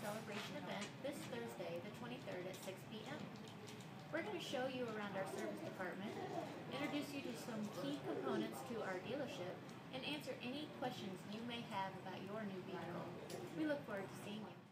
celebration event this Thursday, the 23rd at 6 p.m. We're going to show you around our service department, introduce you to some key components to our dealership, and answer any questions you may have about your new vehicle. We look forward to seeing you.